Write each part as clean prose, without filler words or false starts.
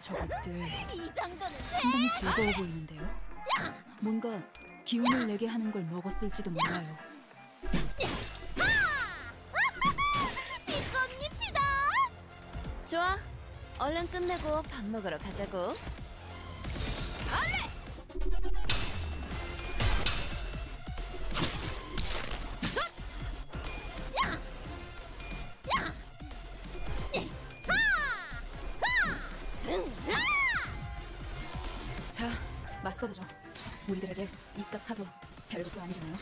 저것들 이 정도는 상당히 즐거워 보이는데요? 뭔가 기운을 내게 하는 걸 먹었을지도 몰라요. 꽃잎이다. 좋아, 얼른 끝내고 밥 먹으러 가자고. 자, 맞서보죠. 우리들에게 이깟 하도 별것도 아니잖아요.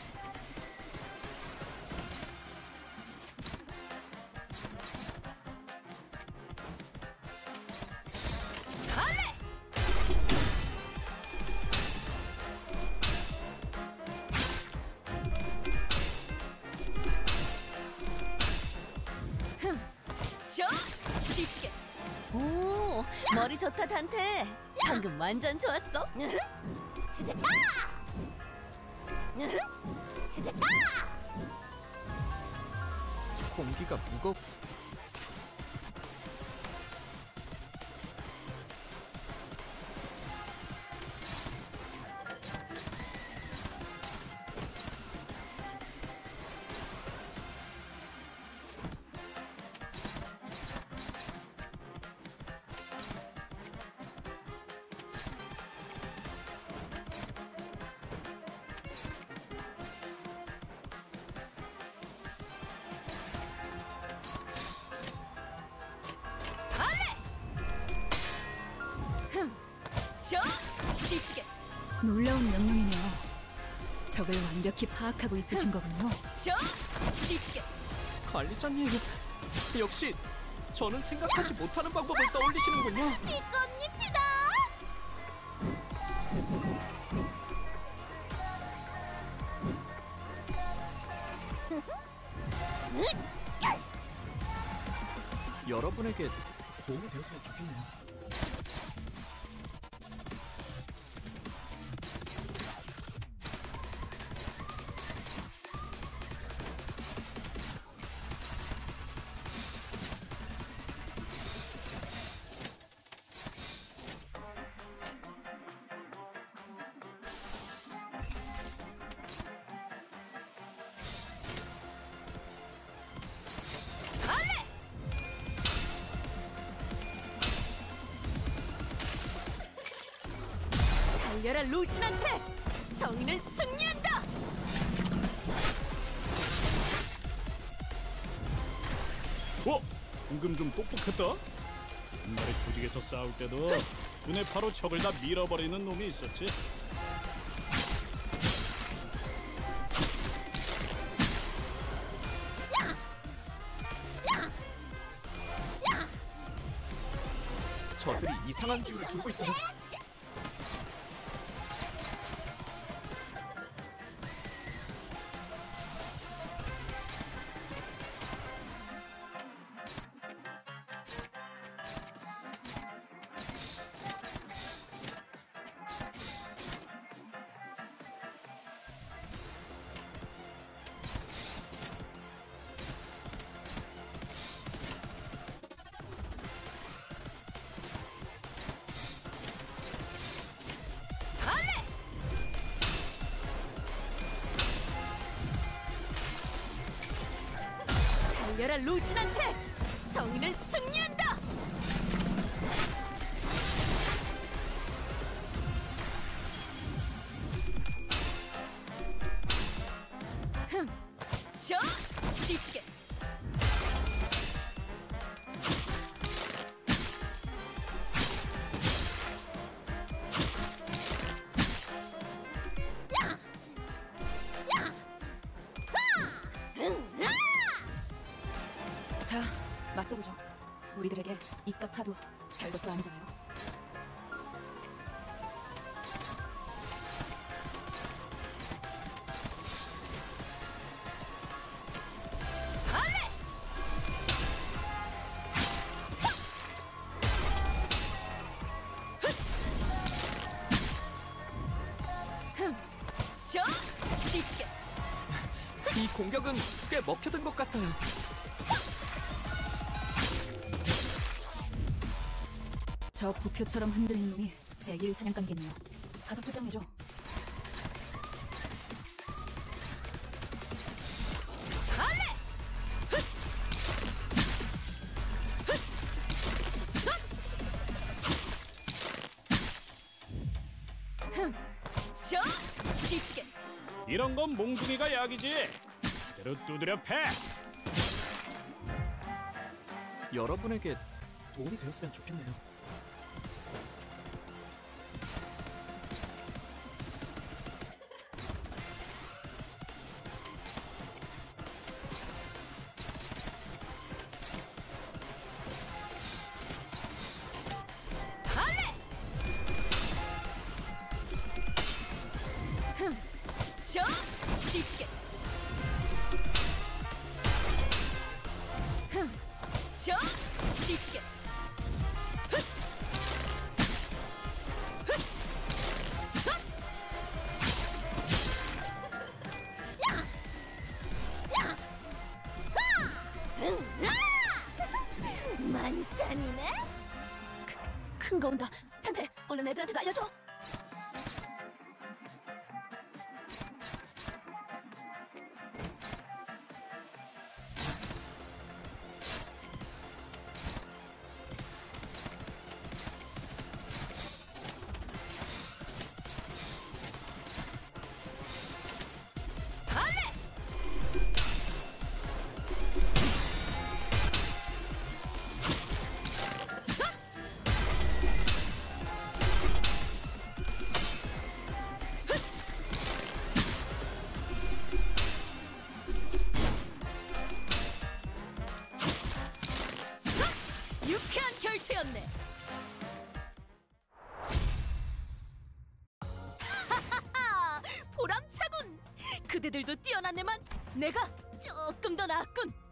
오, 머리 좋다 단테. 방금 완전 좋았어. 차차차! 차차차! 공기가 무겁. 시시게. 놀라운 명령이네요. 적을 완벽히 파악하고 있으신 거군요. 시시게. 관리자님, 역시 저는 생각하지 못하는 방법을 떠올리시는군요. 이 꽃잎이다. 여러분에게 도움이 되었으면 좋겠네요. 달려라 루신한테. 정의는 승리한다. 방금 좀 똑똑했다. 옛날에 조직에서 싸울 때도 눈에 바로 적을 다 밀어버리는 놈이 있었지. 저들이 이상한 기운을 두고 있어요. 달려라 루신한테. 정의는 승리한다. 시시게. 자, 맞서보죠. 우리들에게 이깟 하도 별것도 아니잖아요. 시시게. 이 공격은 꽤 먹혀든 것 같아요. 저 부표처럼 흔들리는 놈이 제1 사냥감이겠네요. 가서 포장해줘. 시시게. 이런 건 몽둥이가 약이지. 제대로 두드려 패. 여러분에게 도움이 되었으면 좋겠네요. 시시게. 시시게. 만찬이네? 큰 거 온다. tan테, 얼른 애들한테 알려줘. 유쾌한 결투였네. 하하하, 보람차군. 그대들도 뛰어났네만 내가 조금 더 나았군.